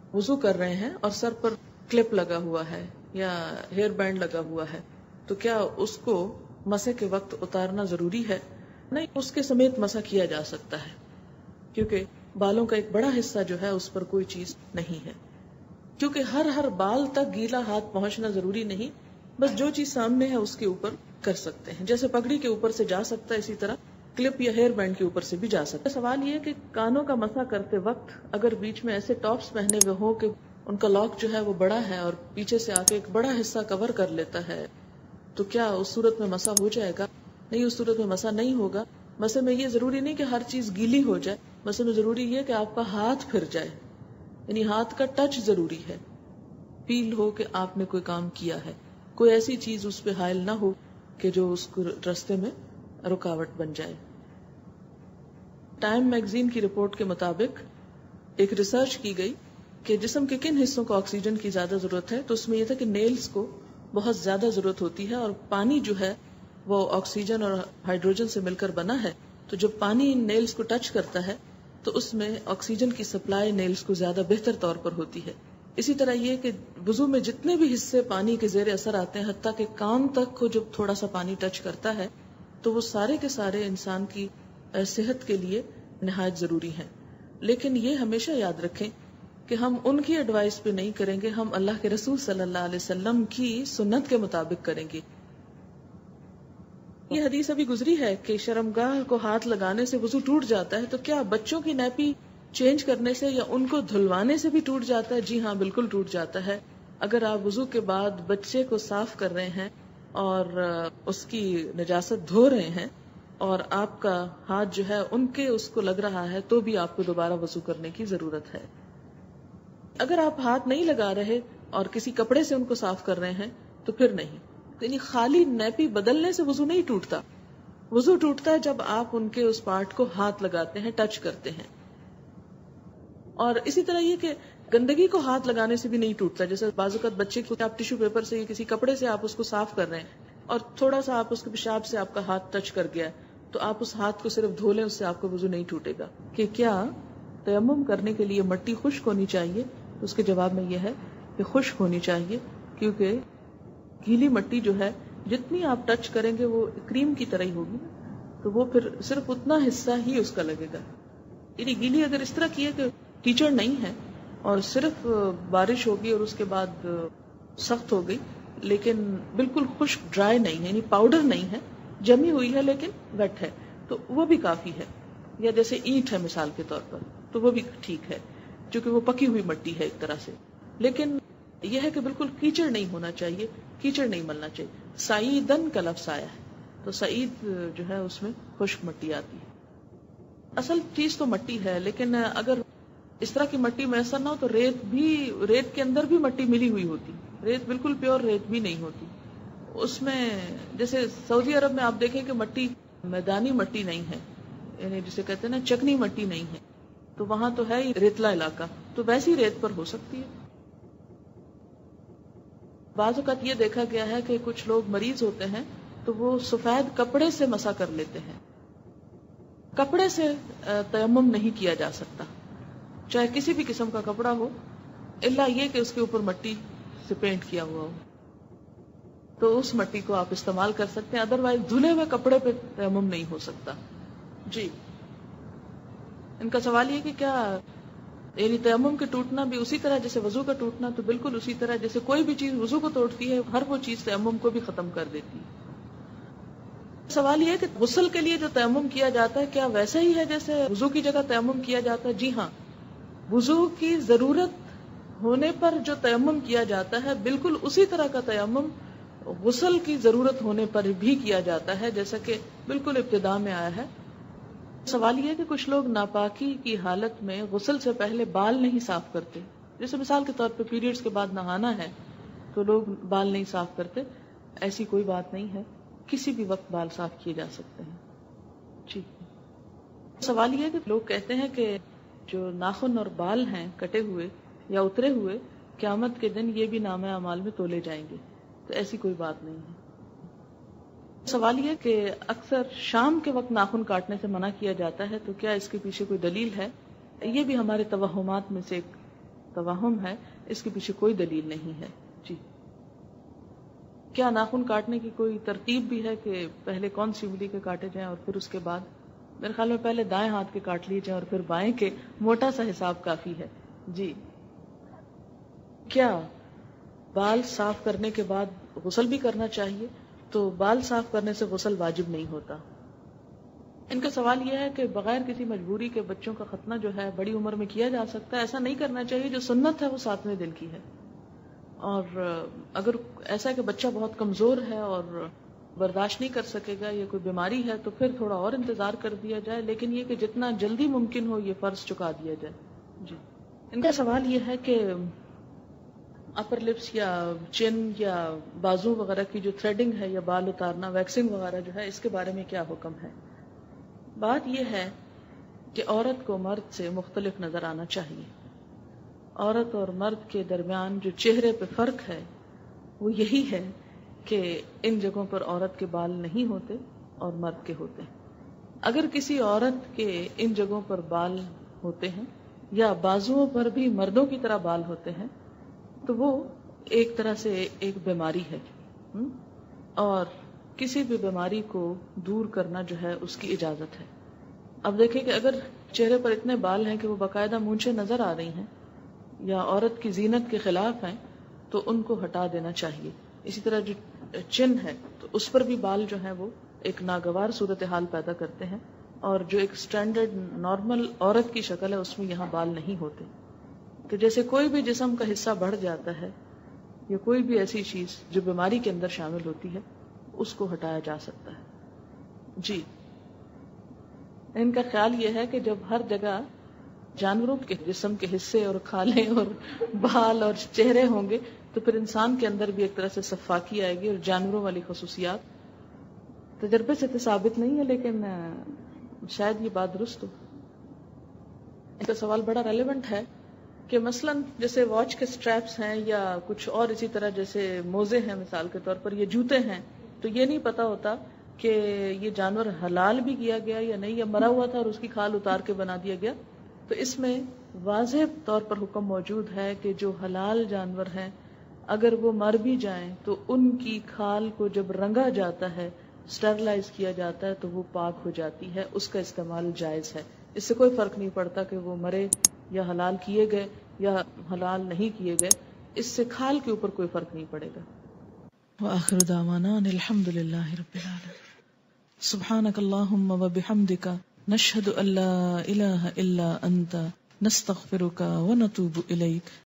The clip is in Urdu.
وضو کر رہے ہیں اور سر پر کلپ لگا ہوا ہے یا ہیئر بینڈ لگا ہوا ہے تو کیا اس کو مسح کے وقت اتارنا ضروری ہے؟ نہیں، اس کے سمیت مسح کیا جا سکتا ہے، کیونکہ بالوں کا ایک بڑا حصہ جو ہے اس پر کوئی چیز نہیں ہے. کیونکہ ہر بال تک گیلا ہاتھ پہنچنا ضروری نہیں، بس جو چیز سامنے ہے اس کے اوپر کر سکتے ہیں. جیسے پگڑی کے اوپر سے جا سکتا ہے، اسی طرح کلپ یا ہیئر بینڈ کے اوپر سے بھی جا سکتا ہے. سوال یہ ہے کہ کانوں کا مسح کرتے وقت اگر بیچ میں ایسے ٹاپس پہنے ہوئے ہو کہ ان کا لاک جو ہے وہ بڑا ہے اور پیچھے سے آ کے ایک بڑا حصہ کور کر لیتا ہے، تو کیا اس صورت میں مسح ہو جائے گا؟ نہیں، اس صورت میں مسح نہیں ہوگا. مسح میں یہ ضروری نہیں کہ ہر چیز گیلی ہو جائے، مسح میں ضروری یہ کہ آپ کا ہاتھ پھر جائے، یعنی ہاتھ کا ٹچ ضروری ہے، فیل ہو کہ آپ نے کوئی کام کیا ہے، کوئی ایسی چیز اس پہ حائل نہ ہو کہ جو اس کو راستے میں رکاوٹ بن جائے. ٹائم میگزین کی رپورٹ کے مطابق ایک ریسرچ کی گئی کہ جسم کے کن حصوں کو آکسیجن کی زیادہ ضرورت ہے، تو اس میں یہ تھا کہ نیلز کو بہت زیادہ ضرورت ہوتی ہے، اور پانی جو ہے وہ آکسیجن اور ہائیڈروجن سے مل کر بنا ہے، تو جب پانی نیلز کو ٹچ کرتا ہے تو اس میں آکسیجن کی سپلائی نیلز کو زیادہ بہتر طور پر ہوتی ہے. اسی طرح یہ کہ وضو میں جتنے بھی حصے پانی کے زیر اثر آتے ہیں، حتیٰ کہ کان تک کو جب تھوڑا سا پانی ٹچ کرتا ہے تو وہ سارے کے سارے انسان کی صحت کے لیے نہایت ضروری ہیں. لیکن یہ ہمیشہ یاد رکھیں کہ ہم ان کی ایڈوائس پہ نہیں کریں گے، ہم اللہ کے رسول صلی اللہ علیہ وسلم کی سنت کے مطابق کریں گے. یہ حدیث ابھی گزری ہے کہ شرمگاہ کو ہاتھ لگانے سے وضو ٹوٹ جاتا ہے، تو کیا بچوں کی نیپی چینج کرنے سے یا ان کو دھلوانے سے بھی ٹوٹ جاتا ہے؟ جی ہاں، بالکل ٹوٹ جاتا ہے. اگر آپ وضو کے بعد بچے کو صاف کر رہے ہیں اور اس کی نجاست دھو رہے ہیں اور آپ کا ہاتھ جو ہے ان کے اس کو لگ رہا ہے، تو بھی آپ کو دوبارہ وضو کرنے کی ضرورت ہے. اگر آپ ہاتھ نہیں لگا رہے اور کسی کپڑے سے ان کو صاف کر رہے ہیں تو پھر نہیں. یعنی خالی نیپی بدلنے سے وضو نہیں ٹوٹتا. وضو ٹوٹتا ہے جب آپ ان کے اس پارٹ کو ہاتھ لگاتے ہیں، ٹچ کرتے ہیں. اور اسی طرح یہ کہ گندگی کو ہاتھ لگانے سے بھی نہیں ٹوٹتا. جیسے بعض اوقات بچے کو آپ ٹیشو پیپر سے یا کسی کپڑے سے آپ اس کو صاف کر رہے ہیں اور تھوڑا سا آپ اس کے پیشاب سے آپ کا ہاتھ ٹچ کر گیا تو آپ اس ہاتھ کو صرف دھو لیں، اس سے آپ کا وضو نہیں ٹوٹے گا. کہ کیا تیمم کرنے کے لیے مٹی خشک ہونی چاہیے؟ اس کے جواب میں یہ ہے کہ خشک ہونی چاہیے، کیونکہ گیلی مٹی جو ہے جتنی آپ ٹچ کریں گے وہ کریم کی طرح ہی ہوگی، تو وہ پھر صرف اتنا حصہ ہی اس کا لگے گا. یعنی گیلی اگر اس طرح کی ہے کہ کیچڑ نہیں ہے اور صرف بارش ہوگی اور اس کے بعد سخت ہو گئی، لیکن بالکل خشک ڈرائی نہیں ہے، یعنی پاؤڈر نہیں ہے، جمی ہوئی ہے لیکن ویٹ ہے، تو وہ بھی کافی ہے. یا جیسے اینٹ ہے مثال کے طور پر، تو وہ بھی ٹھیک ہے کیونکہ وہ پکی ہوئی مٹی ہے ایک طرح سے. لیکن یہ ہے کہ بالکل کیچڑ نہیں ہونا چاہیے، کیچڑ نہیں ملنا چاہیے. سعیدن کا لفظ آیا ہے تو سعید جو ہے اس میں خشک مٹی آتی ہے. اصل چیز تو مٹی ہے، لیکن اگر اس طرح کی مٹی میسر نہ ہو تو ریت کے اندر بھی مٹی ملی ہوئی ہوتی. ریت بالکل پیور ریت بھی نہیں ہوتی اس میں. جیسے سعودی عرب میں آپ دیکھیں کہ مٹی میدانی مٹی نہیں ہے، یعنی جسے کہتے ہیں نا چکنی مٹی نہیں ہے، تو وہاں تو ہے ہی ریتلا علاقہ، تو ویسی ریت پر ہو سکتی ہے. بعض اوقات یہ دیکھا گیا ہے کہ کچھ لوگ مریض ہوتے ہیں تو وہ سفید کپڑے سے مسح کر لیتے ہیں. کپڑے سے تیمم نہیں کیا جا سکتا، چاہے کسی بھی قسم کا کپڑا ہو، الا یہ کہ اس کے اوپر مٹی سے پینٹ کیا ہوا ہو، تو اس مٹی کو آپ استعمال کر سکتے ہیں. ادروائز دھلے ہوئے کپڑے پہ تیمم نہیں ہو سکتا. جی، ان کا سوال یہ کہ کیا یعنی تیمم کے ٹوٹنا بھی اسی طرح جیسے وضو کا ٹوٹنا؟ تو بالکل اسی طرح جیسے کوئی بھی چیز وضو کو توڑتی ہے، ہر وہ چیز تیمم کو بھی ختم کر دیتی ہے. سوال یہ ہے کہ غسل کے لیے جو تیمم کیا جاتا ہے کیا ویسا ہی ہے جیسے وضو کی جگہ تیمم کیا جاتا ہے؟ جی ہاں، وضو کی ضرورت ہونے پر جو تیمم کیا جاتا ہے بالکل اسی طرح کا تیمم غسل کی ضرورت ہونے پر بھی کیا جاتا ہے، جیسا کہ بالکل ابتدا میں آیا ہے. سوال یہ ہے کہ کچھ لوگ ناپاکی کی حالت میں غسل سے پہلے بال نہیں صاف کرتے. جیسے مثال کے طور پہ پیریڈز کے بعد نہانا ہے تو لوگ بال نہیں صاف کرتے. ایسی کوئی بات نہیں ہے، کسی بھی وقت بال صاف کیے جا سکتے ہیں. ٹھیک ہے. سوال یہ ہے کہ لوگ کہتے ہیں کہ جو ناخن اور بال ہیں کٹے ہوئے یا اترے ہوئے، قیامت کے دن یہ بھی نامہ اعمال میں تولے جائیں گے. تو ایسی کوئی بات نہیں ہے. سوال یہ کہ اکثر شام کے وقت ناخن کاٹنے سے منع کیا جاتا ہے، تو کیا اس کے پیچھے کوئی دلیل ہے؟ یہ بھی ہمارے توہمات میں سے ایک توہم ہے، اس کے پیچھے کوئی دلیل نہیں ہے. جی. کیا ناخن کاٹنے کی کوئی ترتیب بھی ہے کہ پہلے کون سی انگلی کے کاٹے جائیں اور پھر اس کے بعد؟ میرے خیال میں پہلے دائیں ہاتھ کے کاٹ لیے جائیں اور پھر بائیں کے. موٹا سا حساب کافی ہے. جی. کیا بال صاف کرنے کے بعد غسل بھی کرنا چاہیے؟ تو بال صاف کرنے سے غسل واجب نہیں ہوتا. ان کا سوال یہ ہے کہ بغیر کسی مجبوری کے بچوں کا ختنہ جو ہے بڑی عمر میں کیا جا سکتا ہے؟ ایسا نہیں کرنا چاہیے. جو سنت ہے وہ 7ویں دن کی ہے. اور اگر ایسا کہ بچہ بہت کمزور ہے اور برداشت نہیں کر سکے گا یا کوئی بیماری ہے تو پھر تھوڑا اور انتظار کر دیا جائے، لیکن یہ کہ جتنا جلدی ممکن ہو یہ فرض چکا دیا جائے. جی. ان کا سوال یہ ہے کہ اپر لپس یا چن یا بازو وغیرہ کی جو تھریڈنگ ہے یا بال اتارنا، ویکسنگ وغیرہ جو ہے، اس کے بارے میں کیا حکم ہے؟ بات یہ ہے کہ عورت کو مرد سے مختلف نظر آنا چاہیے. عورت اور مرد کے درمیان جو چہرے پہ فرق ہے وہ یہی ہے کہ ان جگہوں پر عورت کے بال نہیں ہوتے اور مرد کے ہوتے ہیں. اگر کسی عورت کے ان جگہوں پر بال ہوتے ہیں یا بازوؤں پر بھی مردوں کی طرح بال ہوتے ہیں تو وہ ایک طرح سے ایک بیماری ہے، اور کسی بھی بیماری کو دور کرنا جو ہے اس کی اجازت ہے. اب دیکھیں کہ اگر چہرے پر اتنے بال ہیں کہ وہ باقاعدہ مونچھیں نظر آ رہی ہیں یا عورت کی زینت کے خلاف ہیں تو ان کو ہٹا دینا چاہیے. اسی طرح جو چن ہے تو اس پر بھی بال جو ہیں وہ ایک ناگوار صورتحال پیدا کرتے ہیں، اور جو ایک سٹینڈرڈ نارمل عورت کی شکل ہے اس میں یہاں بال نہیں ہوتے. تو جیسے کوئی بھی جسم کا حصہ بڑھ جاتا ہے یا کوئی بھی ایسی چیز جو بیماری کے اندر شامل ہوتی ہے اس کو ہٹایا جا سکتا ہے. جی. ان کا خیال یہ ہے کہ جب ہر جگہ جانوروں کے جسم کے حصے اور کھالیں اور بال اور چہرے ہوں گے تو پھر انسان کے اندر بھی ایک طرح سے صفاکی آئے گی اور جانوروں والی خصوصیات. تجربے سے تو ثابت نہیں ہے لیکن شاید یہ بات درست ہو. ان کا سوال بڑا ریلیونٹ ہے کہ مثلاً جیسے واچ کے سٹریپس ہیں یا کچھ اور اسی طرح جیسے موزے ہیں مثال کے طور پر، یہ جوتے ہیں، تو یہ نہیں پتا ہوتا کہ یہ جانور حلال بھی کیا گیا یا نہیں، یا مرا ہوا تھا اور اس کی کھال اتار کے بنا دیا گیا. تو اس میں واضح طور پر حکم موجود ہے کہ جو حلال جانور ہیں اگر وہ مر بھی جائیں تو ان کی کھال کو جب رنگا جاتا ہے، اسٹرلائز کیا جاتا ہے، تو وہ پاک ہو جاتی ہے، اس کا استعمال جائز ہے. اس سے کوئی فرق نہیں پڑتا کہ وہ مرے یا حلال کیے گئے یا حلال نہیں کیے گئے، اس سے کھال کے اوپر کوئی فرق نہیں پڑے گا. وآخر دعوانا ان الحمد للہ رب العالمین. سبحانک اللہم وبحمدک نشہد ان لا الہ الا انت نستغفرک ونتوب الیک.